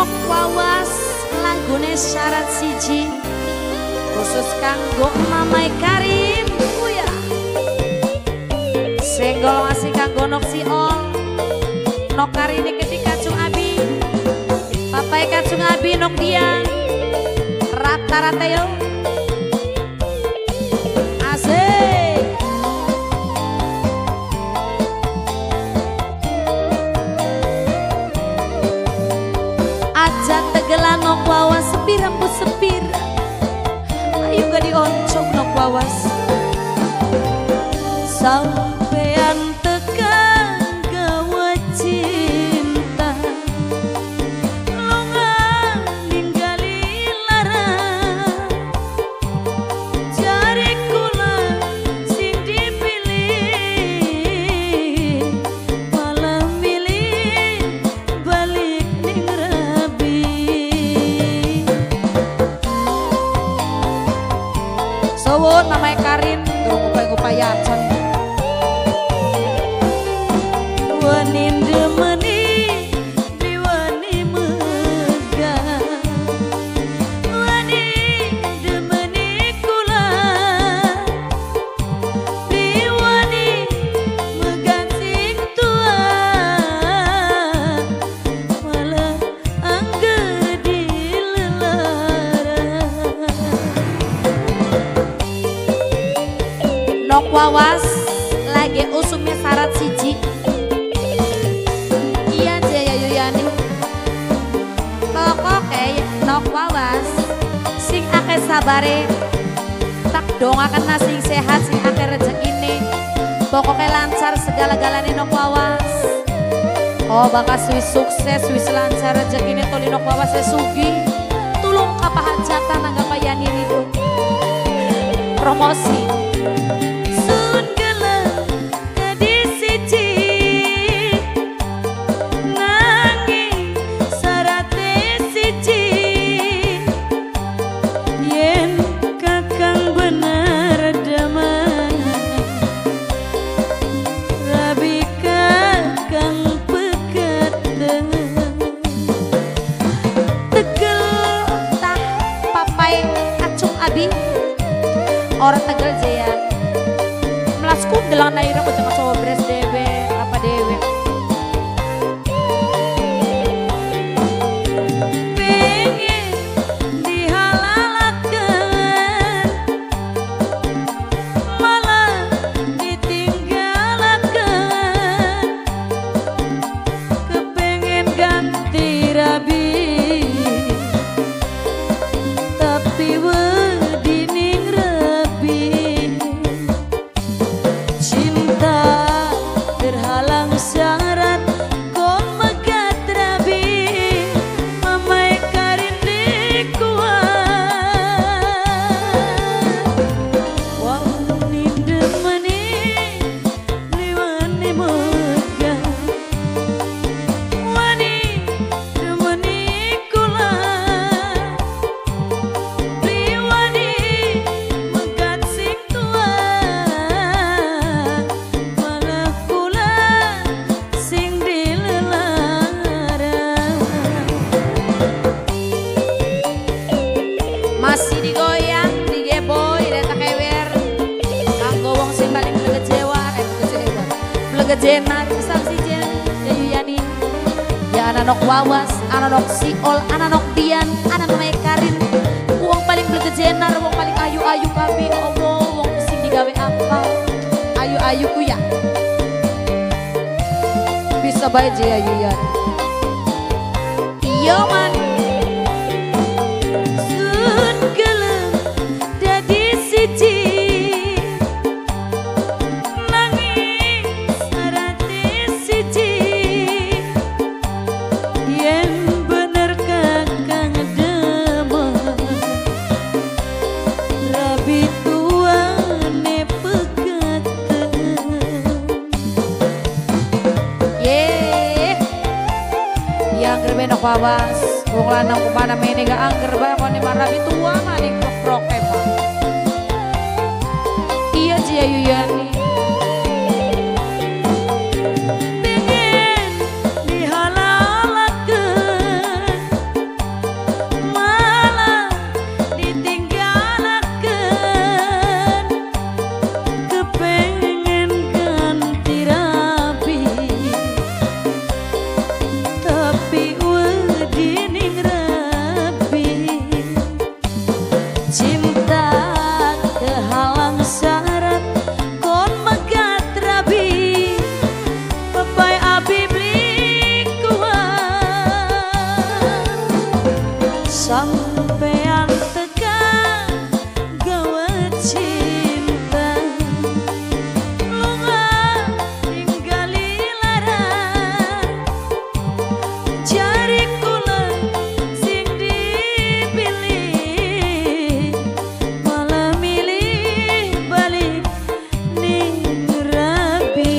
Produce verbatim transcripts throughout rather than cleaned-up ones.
nok wawas lagune syarat siji khusus kanggo Mamai Karin kuya senggol masih kanggo nok si ol nok Karini ketika Kacung Abi papai Kacung Abi nok Dian rata-rata yo asik ajan tegelan nok wawas sepir rambut sepir ayo gak dioncok nok wawas sampean tekan gawa cinta longan ninggali lara jari kula sing dipilih malah milih balik ning rabi sowon Mamai Karin durung upaya-upayacan wani demeni diwani megah wani demeni kula diwani megah sing tua malah angge dilelara nok wawas lagi usumnya syarat siji iya Jaya Yuyani pokok kayak nok wawas sing ake sabare tak dong akan sing sehat sing ake rezekine pokoknya lancar segala-galanya nok wawas oh bakal wis sukses wis lancar rezekine toli nok wawas sugi tulung kapahajatan angga payani itu promosi orang Tegal Jaya melasku delang naira ko jangan coba beres dewe apa dewe pengen dihalalakan malah ditinggalakan kepengen ganti rabi tapi syarat kau megat rabi Mamai Karin dikuat wani demeni liwani megah wani demeni kula liwani megat sing tua malah kula sing dilelara masih digoyang digeboy reta kewer kanggo wong sing paling blegejewa eh blegejewa blegejenar besar si Jen Yuyani ya anak nok wawas anak nok siol anak nok Dian anak Mamai Karin wong paling blegejenar wong paling ayu-ayu kabeh Allah wong sing digawe apa ayu-ayu ku ya bisa baik Jaya Yuyani iya man sun gelem dadi siji nangis sarate siji yen bener kakang demen rabi tuane pegatan yang gerbe nok wawas wong lanang kumana mene gak angger bae kone marabi tua maning krok emang iya Jaya Yuyani pengen dihalalakeun Sampean tekan gawe cinta lunga tinggali larang jari kula sing dipilih malah milih balik ning rapi.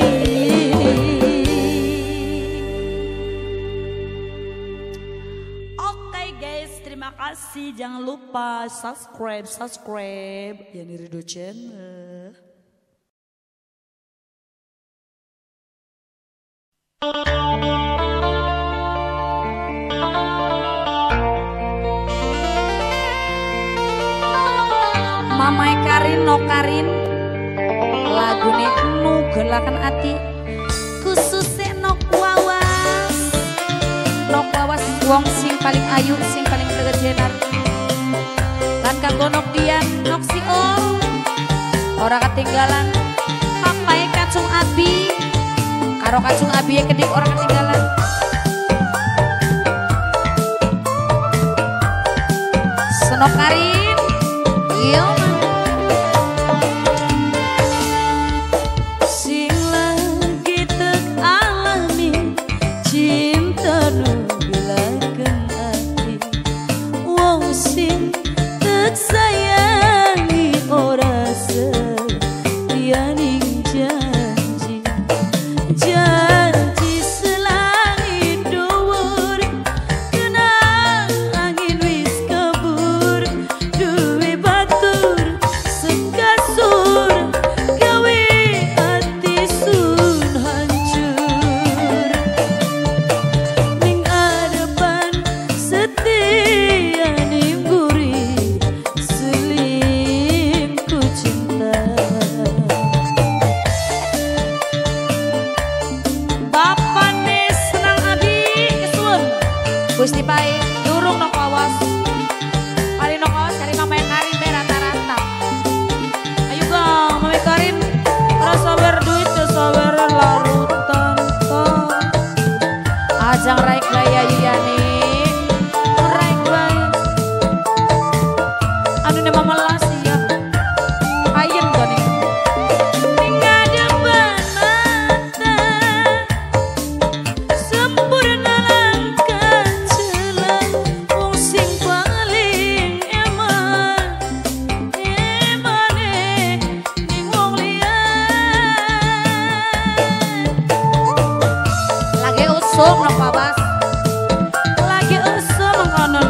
Terima kasih, jangan lupa subscribe, subscribe Yani Ridho Channel. Mamai Karin no Karin lagune nu gelakan ati khususnya nok wawas nok wawas wong sing paling ayu sing paling legejenar lan kanggo nok dian nok si om ora ketinggalan papai kacung abi karo kacung abi yang kedip ora ketinggalan senok Karin iya sing lagi tek alami cinta nu sayangi ora setia ning janji janji selangit dhuwur kenang angin wis kabur duwe batur sekasur gawe ati sun hancur ning adepan setia ning Gusti Pai, durung nok awas. Kali nok awas cari Mama Karin be rata-rata. Ayo gang, Mama Karin. Rasa berduit ya sawer larutan toh. Ajang raik baya yani. Raik baya. Anu ne Mama las ya. Ayen gani. Sok nok babas lagi usum mengkonon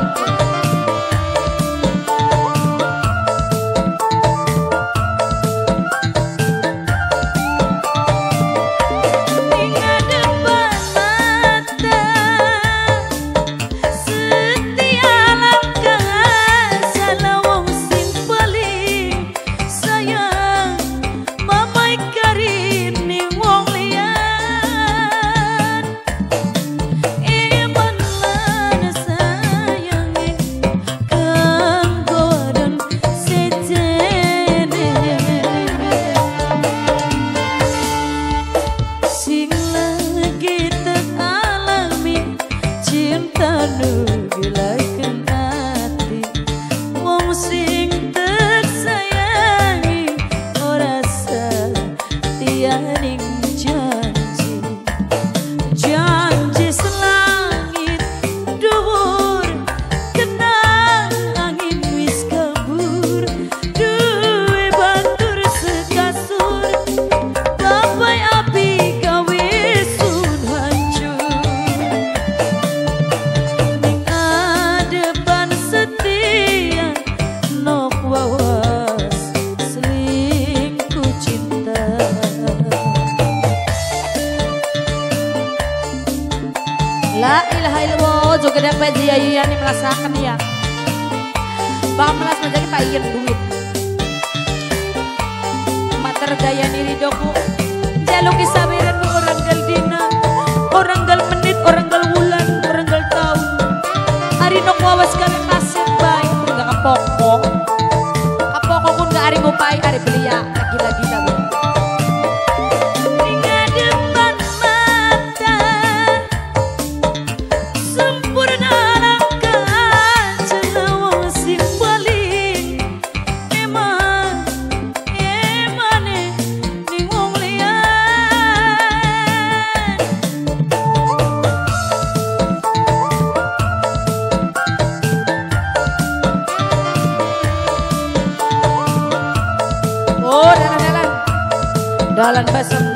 La ilaha illallah juga dapat dia yani merasakan ya. Bang melas menjadi payen duit. Mater gaya niri doku. Jaluk isabiran bu orang gal dina, orang gal menit, orang gal bulan, orang gal tahun. Hari nok wawas kami kasih baik pun gak kapoko. Kapoko pun gak hari mau baik hari belia lagi-lagi dah. Hingga depan mata jualan basem